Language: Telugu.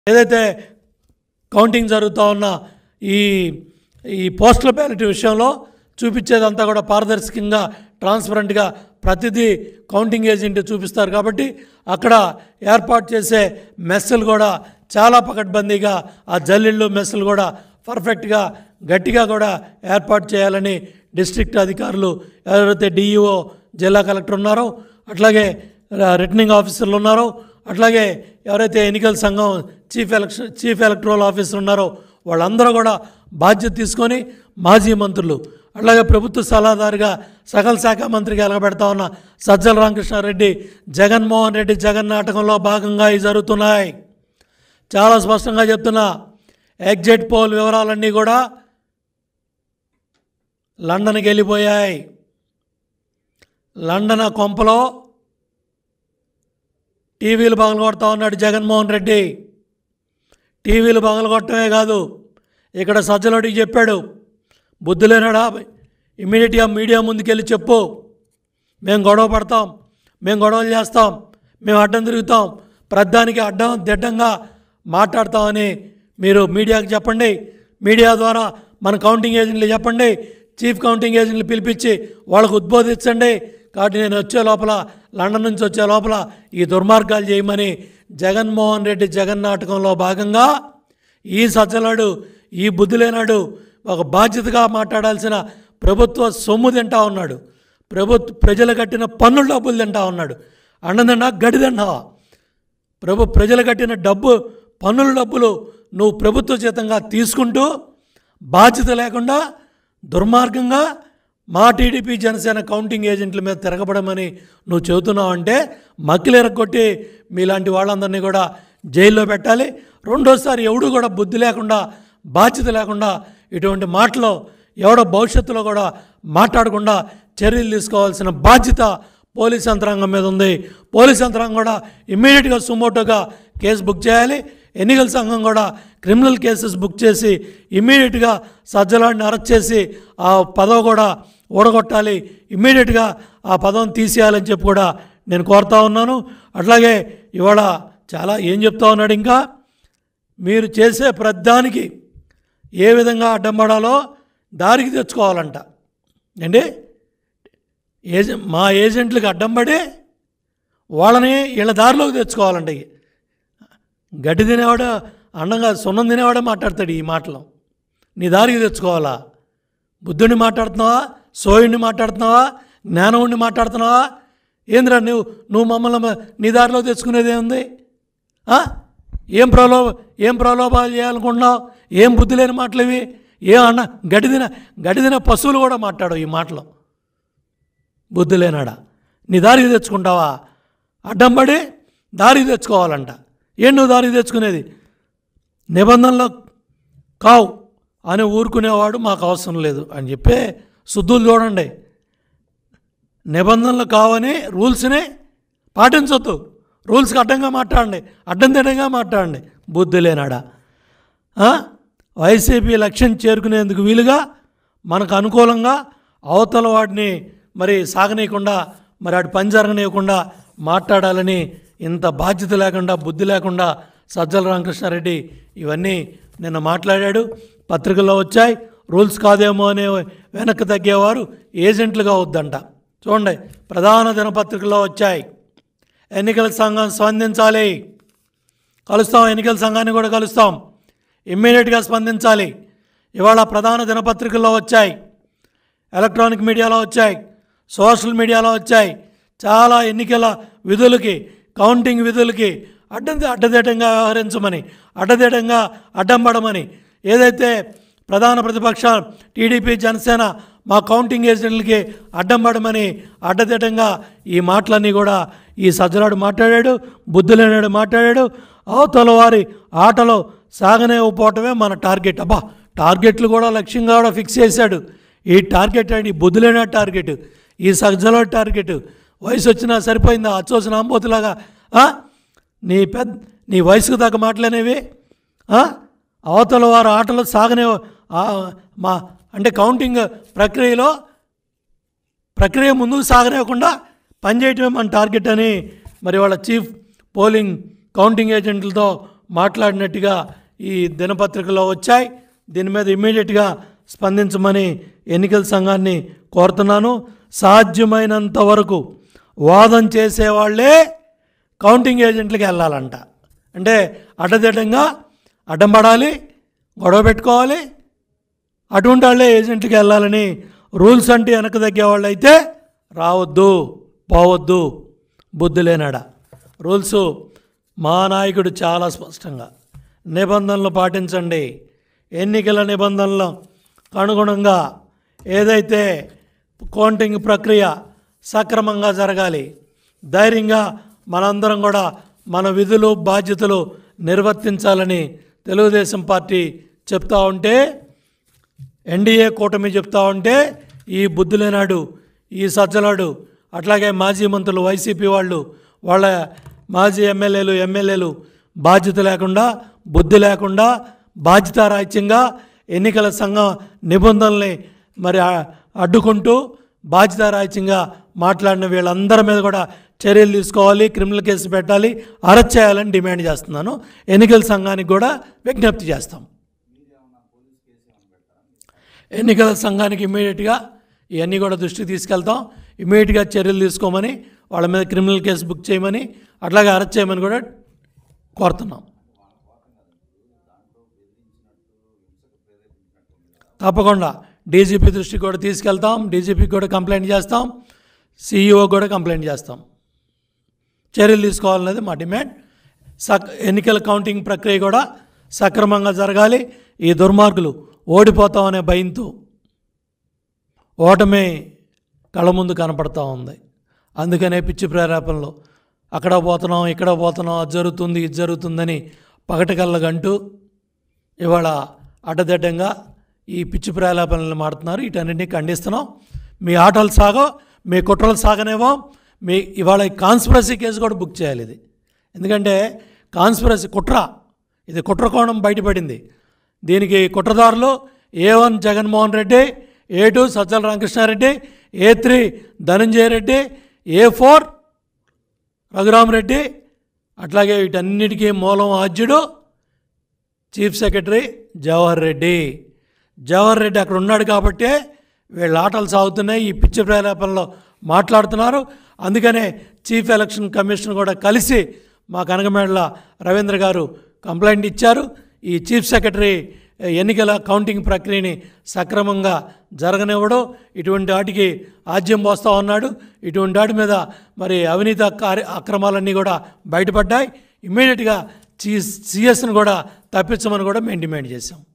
ఏదైతే కౌంటింగ్ జరుగుతూ ఉన్న ఈ పోస్టల్ బ్యాలెట్ విషయంలో చూపించేదంతా కూడా పారదర్శకంగా ట్రాన్స్పరెంట్గా ప్రతిదీ కౌంటింగ్ ఏజెంట్ చూపిస్తారు కాబట్టి అక్కడ ఏర్పాటు చేసే మెస్సులు కూడా చాలా పకడ్బందీగా ఆ జల్లిళ్ళు మెస్సులు కూడా పర్ఫెక్ట్గా గట్టిగా కూడా ఏర్పాటు చేయాలని డిస్ట్రిక్ట్ అధికారులు ఎవరైతే డిఈఓ జిల్లా కలెక్టర్ ఉన్నారో అట్లాగే రిటర్నింగ్ ఆఫీసర్లు ఉన్నారో అట్లాగే ఎవరైతే ఎన్నికల సంఘం చీఫ్ ఎలక్టరల్ ఆఫీసర్ ఉన్నారో వాళ్ళందరూ కూడా బాధ్యత తీసుకొని మాజీ మంత్రులు అట్లాగే ప్రభుత్వ సలహాదారుగా సకల శాఖ మంత్రిగా ఎలగబెడతా ఉన్న సజ్జల రామకృష్ణారెడ్డి జగన్మోహన్ రెడ్డి జగన్ నాటకంలో భాగంగా ఇవి జరుగుతున్నాయి. చాలా స్పష్టంగా చెప్తున్నా, ఎగ్జిట్ పోల్ వివరాలన్నీ కూడా లండన్కి వెళ్ళిపోయాయి. లండన్ కొంపలో టీవీలు పగలగొడతా ఉన్నాడు జగన్మోహన్ రెడ్డి. టీవీలు పగలగొట్టమే కాదు, ఇక్కడ సజ్జలడికి చెప్పాడు, బుద్ధి లేనాడా ఇమ్మీడియట్గా మీడియా ముందుకెళ్ళి చెప్పు, మేము గొడవ పడతాం, మేము గొడవలు చేస్తాం, మేము అడ్డం తిరుగుతాం, ప్రధానికి అడ్డం దిడ్డంగా మాట్లాడతామని మీరు మీడియాకి చెప్పండి. మీడియా ద్వారా మన కౌంటింగ్ ఏజెంట్లు చెప్పండి, చీఫ్ కౌంటింగ్ ఏజెంట్లు పిలిపించి వాళ్ళకు ఉద్బోధించండి. కాబట్టి నేను వచ్చే లోపల, లండన్ నుంచి వచ్చే లోపల ఈ దుర్మార్గాలు చేయమని జగన్మోహన్ రెడ్డి జగన్ నాటకంలో భాగంగా ఈ సజ్జలాడు, ఈ బుద్ధి లేనాడు ఒక బాధ్యతగా మాట్లాడాల్సిన ప్రభుత్వ సొమ్ము తింటా ఉన్నాడు, ప్రజలు కట్టిన పన్నుల డబ్బులు తింటా ఉన్నాడు. అన్నదన్నా గడిదన్నావా? ప్రజలు కట్టిన పన్నుల డబ్బులు నువ్వు ప్రభుత్వ చేతంగా తీసుకుంటూ బాధ్యత లేకుండా దుర్మార్గంగా మా టీడీపీ జనసేన కౌంటింగ్ ఏజెంట్ల మీద తిరగబడమని నువ్వు చెబుతున్నావు అంటే మక్కిలేరగొట్టి మీలాంటి వాళ్ళందరినీ కూడా జైల్లో పెట్టాలి. రెండోసారి ఎవడు కూడా బుద్ధి లేకుండా బాధ్యత లేకుండా ఇటువంటి మాటలు ఎవడో భవిష్యత్తులో కూడా మాట్లాడకుండా చర్యలు తీసుకోవాల్సిన బాధ్యత పోలీస్ యంత్రాంగం మీద ఉంది. పోలీస్ యంత్రాంగం కూడా ఇమ్మీడియట్గా సుమోటోగా కేసు బుక్ చేయాలి. ఎన్నికల సంఘం కూడా క్రిమినల్ కేసెస్ బుక్ చేసి ఇమ్మీడియట్గా సజ్జలాడిని అరెస్ట్ చేసి ఆ పదవి కూడా ఓడగొట్టాలి, ఇమ్మీడియట్గా ఆ పదవిని తీసేయాలని చెప్పి కూడా నేను కోరుతా ఉన్నాను. అట్లాగే ఇవాళ చాలా ఏం చెప్తా ఉన్నాడు, ఇంకా మీరు చేసే ప్రతిదానికి ఏ విధంగా అడ్డం పడాలో దారికి తెచ్చుకోవాలంట అండి. మా ఏజెంట్లకు అడ్డం పడి వాళ్ళని వీళ్ళ దారిలోకి తెచ్చుకోవాలంట. గడ్డి తినేవాడు అండంగా సున్నం తినేవాడే మాట్లాడతాడు ఈ మాటలు. నీ దారికి తెచ్చుకోవాలా? బుద్ధుడిని మాట్లాడుతున్నావా, సోయుడిని మాట్లాడుతున్నావా, జ్ఞానవుడిని మాట్లాడుతున్నావా? ఏంద్రా నువ్వు మమ్మల్ని నీ దారిలో తెచ్చుకునేది ఏముంది? ఏం ప్రలోభాలు చేయాలనుకుంటున్నావు? ఏం బుద్ధి లేని మాటలు ఇవి? గడిదిన పశువులు కూడా మాట్లాడవు ఈ మాటలు. బుద్ధి లేనాడా? నీ దారికి తెచ్చుకుంటావా? అడ్డం పడి దారికి తెచ్చుకోవాలంట. ఏం నువ్వు దారికి తెచ్చుకునేది? నిబంధనలు కావు అని ఊరుకునేవాడు మాకు అవసరం లేదు అని చెప్పే శుద్ధులు చూడండి. నిబంధనలు కావని రూల్స్ని పాటించొద్దు, రూల్స్కి అడ్డంగా మాట్లాడండి, అడ్డం తిడ్డంగా మాట్లాడండి. బుద్ధి లేనాడా? వైసీపీ లక్ష్యం చేరుకునేందుకు వీలుగా మనకు అనుకూలంగా అవతల వాడిని మరి సాగనీయకుండా, మరి వాడి పని జరగనీయకుండా మాట్లాడాలని ఇంత బాధ్యత లేకుండా, బుద్ధి లేకుండా సజ్జల రామకృష్ణారెడ్డి ఇవన్నీ నిన్న మాట్లాడాడు. పత్రికల్లో వచ్చాయి. రూల్స్ కాదేమో అనే వెనక్కి తగ్గేవారు ఏజెంట్లుగా వద్దంట. చూడండి, ప్రధాన దినపత్రికల్లో వచ్చాయి. ఎన్నికల సంఘం స్పందించాలి, కలుస్తాం, ఎన్నికల సంఘాన్ని కూడా కలుస్తాం, ఇమ్మీడియట్గా స్పందించాలి. ఇవాళ ప్రధాన దినపత్రికల్లో వచ్చాయి, ఎలక్ట్రానిక్ మీడియాలో వచ్చాయి, సోషల్ మీడియాలో వచ్చాయి. చాలా ఎన్నికల విధులకి, కౌంటింగ్ విధులకి అడ్డదిడ్డంగా వ్యవహరించమని, అడ్డం పడమని, ఏదైతే ప్రధాన ప్రతిపక్ష టీడీపీ జనసేన మా కౌంటింగ్ ఏజెంట్లకి అడ్డం పడమని అడ్డదిడ్డంగా ఈ మాటలన్నీ కూడా ఈ సజ్జలాడు మాట్లాడాడు, బుద్ధి లేనాడు మాట్లాడాడు. అవతల వారి ఆటలో సాగనేకపోవటమే మన టార్గెట్. అబ్బా, టార్గెట్లు కూడా లక్ష్యంగా కూడా ఫిక్స్ చేశాడు. ఈ టార్గెట్ అండి, బుద్ధి లేని టార్గెట్, ఈ సజ్జలాడు టార్గెట్. వయసు వచ్చినా సరిపోయిందా? అచ్చోసిన అంబోతులాగా నీ వయసుకు తగ్గ మాటలనేవి. అవతల వారి ఆటలు సాగనే అంటే కౌంటింగ్ ప్రక్రియ ముందుకు సాగనేయకుండా పనిచేయటమే మన టార్గెట్ అని మరి వాళ్ళ చీఫ్ పోలింగ్ కౌంటింగ్ ఏజెంట్లతో మాట్లాడినట్టుగా ఈ దినపత్రికలో వచ్చాయి. దీని మీద ఇమ్మీడియట్గా స్పందించమని ఎన్నికల సంఘాన్ని కోరుతున్నాను. సాధ్యమైనంత వరకు వాదన చేసేవాళ్ళే కౌంటింగ్ ఏజెంట్లకి వెళ్ళాలంట. అంటే అడ్డదిడ్డంగా అడ్డం పడాలి, గొడవ పెట్టుకోవాలి, అటువంటి వాళ్ళే ఏజెంట్లకి వెళ్ళాలని రూల్స్ అంటే వెనక తగ్గేవాళ్ళు అయితే రావద్దు, పోవద్దు. బుద్ధి లేనాడా. రూల్స్ మా నాయకుడు చాలా స్పష్టంగా నిబంధనలు పాటించండి, ఎన్నికల నిబంధనలు అనుగుణంగా ఏదైతే కౌంటింగ్ ప్రక్రియ సక్రమంగా జరగాలి, ధైర్యంగా మనందరం కూడా మన విధులు బాధ్యతలు నిర్వర్తించాలని తెలుగుదేశం పార్టీ చెప్తా ఉంటే, ఎన్డీఏ కూటమి చెప్తా ఉంటే ఈ బుద్ధి లేనాడు, ఈ సజ్జలాడు, అట్లాగే మాజీ మంత్రులు వైసీపీ వాళ్ళు, వాళ్ళ మాజీ ఎమ్మెల్యేలు బాధ్యత లేకుండా, బుద్ధి లేకుండా, బాధ్యతారాహిత్యంగా ఎన్నికల సంఘం నిబంధనల్ని మరి అడ్డుకుంటూ బాధ్యతారాహిత్యంగా మాట్లాడిన వీళ్ళందరి మీద కూడా చర్యలు తీసుకోవాలి, క్రిమినల్ కేసు పెట్టాలి, అరెస్ట్ చేయాలని డిమాండ్ చేస్తున్నాను. ఎన్నికల సంఘానికి కూడా విజ్ఞప్తి చేస్తాం. ఎన్నికల సంఘానికి ఇమ్మీడియట్గా ఇవన్నీ కూడా దృష్టికి తీసుకెళ్తాం. ఇమ్మీడియట్గా చర్యలు తీసుకోమని, వాళ్ళ మీద క్రిమినల్ కేసు బుక్ చేయమని, అట్లాగే అరెస్ట్ చేయమని కూడా కోరుతున్నాం. తప్పకుండా డీజీపీ దృష్టికి కూడా తీసుకెళ్తాం, డీజీపీకి కూడా కంప్లైంట్ చేస్తాం, సీఈఓ కూడా కంప్లైంట్ చేస్తాం. చర్యలు తీసుకోవాలనేది మా డిమాండ్. ఎన్నికల కౌంటింగ్ ప్రక్రియ కూడా సక్రమంగా జరగాలి. ఈ దుర్మార్గులు ఓడిపోతామనే భయంతో ఓటమే కళ్ళ ముందు కనపడతా ఉంది. అందుకనే పిచ్చి ప్రేరేపణలో అక్కడ పోతున్నాం, ఇక్కడ పోతున్నాం, అది జరుగుతుంది, ఇది జరుగుతుందని పగటికల్లగంటూ ఇవాళ అడ్డదిడ్డంగా ఈ పిచ్చి ప్రేరేపణలు మాడుతున్నారు. వీటన్నింటినీ ఖండిస్తున్నాం. మీ ఆటలు సాగో, మీ కుట్రలు సాగనేవో. మీ ఇవాళ కాన్స్పిరసీ కేసు కూడా బుక్ చేయాలి. ఇది ఎందుకంటే కాన్స్పిరసీ ఇది కుట్ర కోణం బయటపడింది. దీనికి కుట్రదారులు A1 Jaganmohan Reddy, A2 Sajjala Ramakrishna Reddy, A3 Dhananjaya Reddy, A4 Raghurama Reddy, అట్లాగే వీటన్నిటికీ మూలం ఆద్యుడు చీఫ్ సెక్రటరీ జవహర్ రెడ్డి. జవహర్ రెడ్డి అక్కడ ఉన్నాడు కాబట్టే వీళ్ళ ఆటలు సాగుతున్నాయి, ఈ పిచ్చి ప్రేరేపణలో మాట్లాడుతున్నారు. అందుకనే చీఫ్ ఎలక్షన్ కమిషన్ కూడా కలిసి మా కనకమేడల రవీంద్ర గారు కంప్లైంట్ ఇచ్చారు. ఈ చీఫ్ సెక్రటరీ ఎన్నికల కౌంటింగ్ ప్రక్రియని సక్రమంగా జరగనివ్వడు, ఇటువంటి వాటికి ఆజ్యం పోస్తూ ఉన్నాడు. ఇటువంటి వాటి మీద మరి అవినీతి అక్రమాలన్నీ కూడా బయటపడ్డాయి. ఇమ్మీడియట్గా సిఎస్ని కూడా తప్పించమని కూడా మేము డిమాండ్ చేశాం.